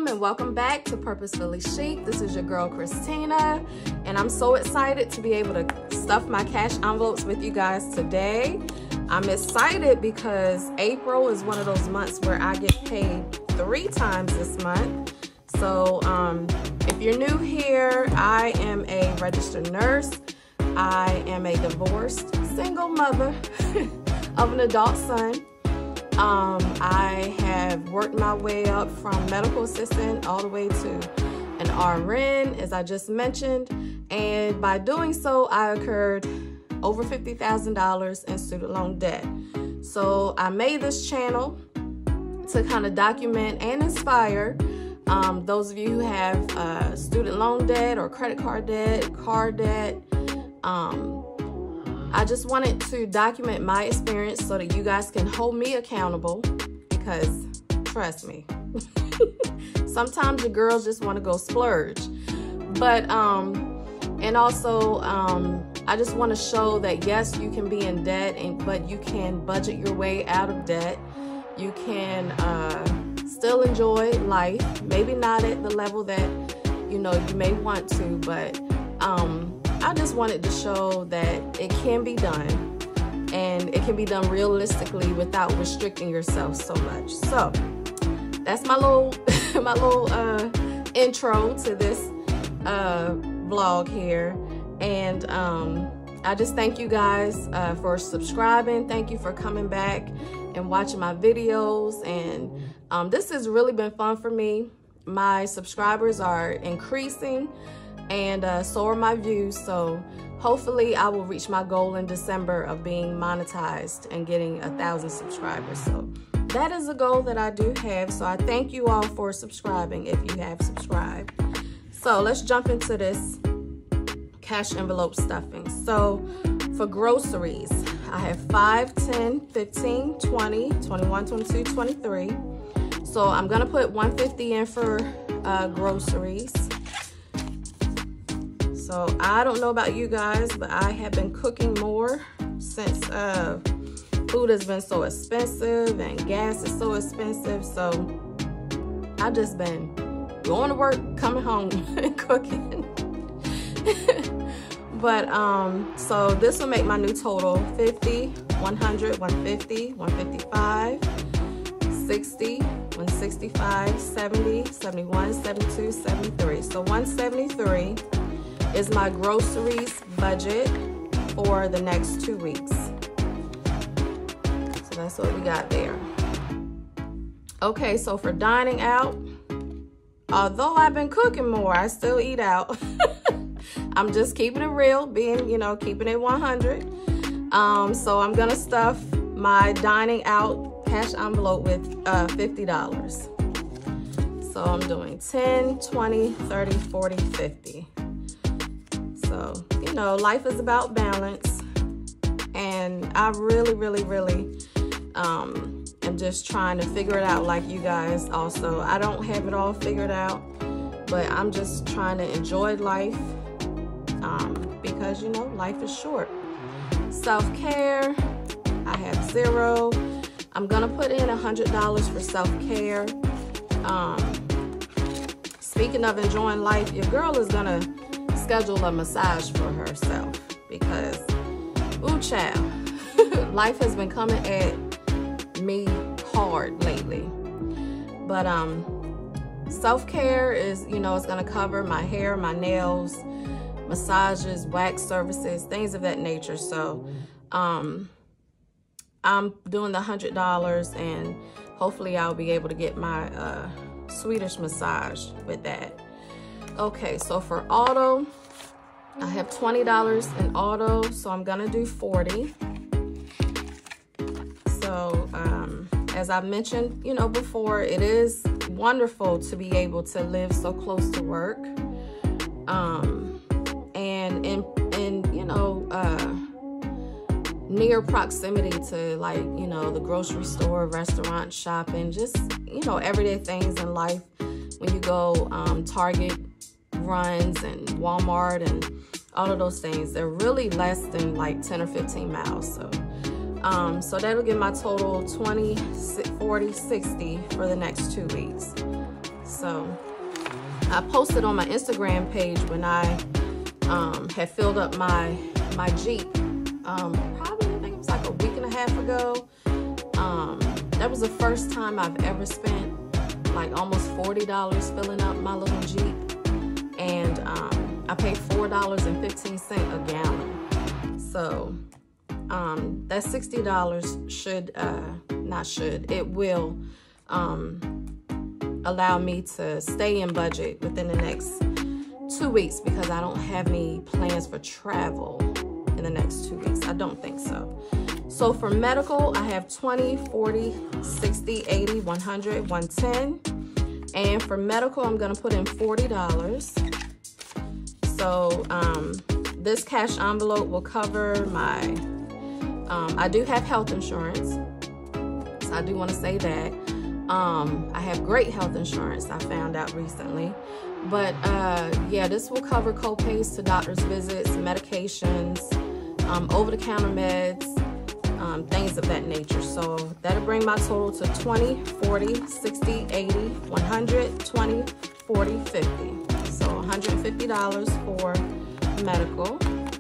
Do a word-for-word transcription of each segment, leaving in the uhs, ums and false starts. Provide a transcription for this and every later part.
and welcome back to Purposefully Chic. This is your girl Christina, and I'm so excited to be able to stuff my cash envelopes with you guys today. I'm excited because April is one of those months where I get paid three times this month. So um, if you're new here, I am a registered nurse. I am a divorced single mother of an adult son. Um, I have worked my way up from medical assistant all the way to an R N, as I just mentioned. And by doing so, I incurred over fifty thousand dollars in student loan debt. So I made this channel to kind of document and inspire um, those of you who have uh, student loan debt or credit card debt, car debt. Um, I just wanted to document my experience so that you guys can hold me accountable, because trust me, sometimes your girls just want to go splurge. But, um, and also, um, I just want to show that yes, you can be in debt, and, but you can budget your way out of debt. You can uh, still enjoy life, maybe not at the level that, you know, you may want to, but um, I just wanted to show that it can be done, and it can be done realistically without restricting yourself so much. So that's my little my little uh, intro to this uh, vlog here, and um, I just thank you guys uh, for subscribing. Thank you for coming back and watching my videos, and um, this has really been fun for me. My subscribers are increasing, and uh, so are my views. So hopefully I will reach my goal in December of being monetized and getting a thousand subscribers. So that is a goal that I do have. So I thank you all for subscribing if you have subscribed. So let's jump into this cash envelope stuffing. So for groceries, I have five, ten, fifteen, twenty, twenty-one, twenty-two, twenty-three. So I'm gonna put one hundred fifty in for uh, groceries. So I don't know about you guys, but I have been cooking more since uh, food has been so expensive and gas is so expensive. So I've just been going to work, coming home, and cooking. But um, so this will make my new total fifty, one hundred, one hundred fifty, one hundred fifty-five, sixty, one hundred sixty-five, seventy, seventy-one, seventy-two, seventy-three. So one hundred seventy-three is my groceries budget for the next two weeks. So that's what we got there. Okay, so for dining out, although I've been cooking more, I still eat out. I'm just keeping it real, being, you know, keeping it one hundred. Um, so I'm gonna stuff my dining out cash envelope with uh, fifty dollars. So I'm doing ten, twenty, thirty, forty, fifty. So, you know, life is about balance, and I really, really, really um, am just trying to figure it out like you guys also. I don't have it all figured out, but I'm just trying to enjoy life um, because, you know, life is short. Self-care, I have zero. I'm gonna put in one hundred dollars for self-care. Um, speaking of enjoying life, your girl is gonna schedule a massage for herself, because ooh child, life has been coming at me hard lately. But um self-care is, you know, it's going to cover my hair, my nails, massages, wax services, things of that nature. So um I'm doing the one hundred dollars, and hopefully I'll be able to get my uh Swedish massage with that. Okay, so for auto, I have twenty dollars in auto, so I'm gonna do forty. So um, as I mentioned, you know, before, it is wonderful to be able to live so close to work, um, and in, in you know, uh, near proximity to, like, you know, the grocery store, restaurant, shopping, just, you know, everyday things in life. When you go um, Target runs and Walmart and all of those things, they're really less than like ten or fifteen miles. So um, so that'll give my total twenty, forty, sixty for the next two weeks. So I posted on my Instagram page when I um, had filled up my my Jeep, um, probably I think it was like a week and a half ago. Um, that was the first time I've ever spent like almost forty dollars filling up my little Jeep, and um, I paid four dollars and fifteen cents a gallon. So um, that sixty dollars should, uh, not should, it will um, allow me to stay in budget within the next two weeks because I don't have any plans for travel in the next two weeks. I don't think so. So for medical, I have twenty, forty, sixty, eighty, one hundred, one ten. And for medical, I'm gonna put in forty dollars. So um, this cash envelope will cover my, um, I do have health insurance. So I do wanna say that. Um, I have great health insurance, I found out recently. But uh, yeah, this will cover co-pays to doctor's visits, medications, um, over-the-counter meds, Um, things of that nature. So that'll bring my total to twenty, forty, sixty, eighty, one hundred, twenty, forty, fifty. So one hundred fifty dollars for medical.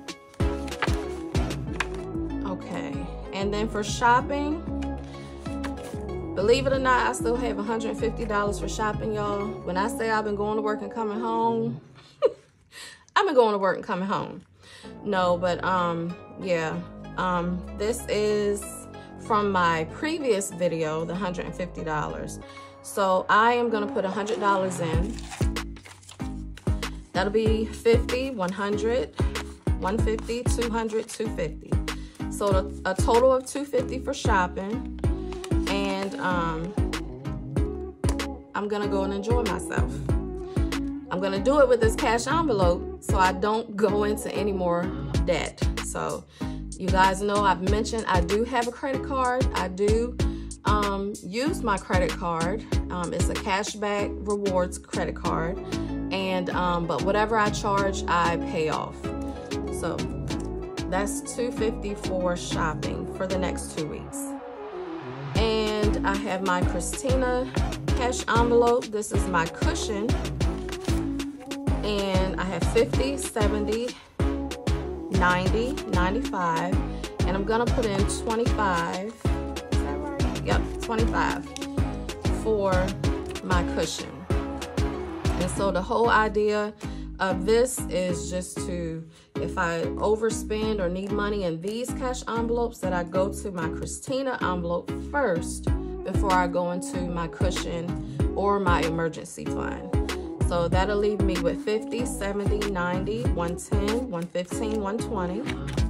Okay, and then for shopping, believe it or not, I still have one hundred fifty dollars for shopping, y'all. When I say I've been going to work and coming home, I've been going to work and coming home. No, but um, yeah. Um, this is from my previous video, the one hundred fifty dollars. So I am going to put one hundred dollars in. That'll be fifty, one hundred, one fifty, two hundred, two fifty. So a total of two fifty for shopping. And um, I'm going to go and enjoy myself. I'm going to do it with this cash envelope so I don't go into any more debt. So you guys know I've mentioned I do have a credit card. I do um, use my credit card. Um, it's a cashback rewards credit card. And, um, but whatever I charge, I pay off. So that's two hundred fifty dollars for shopping for the next two weeks. And I have my Christina cash envelope. This is my cushion. And I have fifty, seventy, ninety, ninety-five, and I'm gonna put in twenty-five, is that right? Yep, twenty-five for my cushion. And so the whole idea of this is just to, if I overspend or need money in these cash envelopes, that I go to my Christina envelope first before I go into my cushion or my emergency fund. So that'll leave me with fifty, seventy, ninety, one ten, one fifteen, one twenty.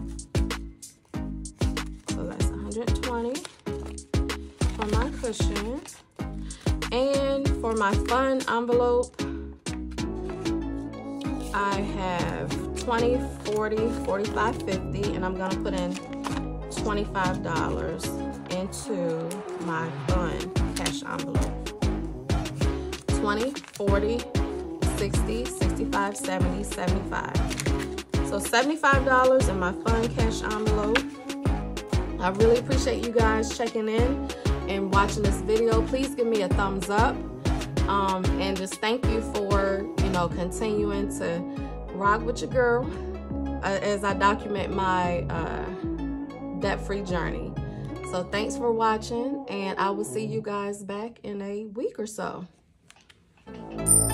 So that's one hundred twenty for my cushion. And for my fun envelope, I have twenty, forty, forty-five, fifty, and I'm gonna put in twenty-five dollars into my fun cash envelope. twenty, forty, sixty, sixty-five, seventy, seventy-five. So seventy-five dollars in my fun cash envelope. I really appreciate you guys checking in and watching this video. Please give me a thumbs up. Um, and just thank you for, you know, continuing to rock with your girl uh, as I document my uh, debt-free journey. So thanks for watching, and I will see you guys back in a week or so.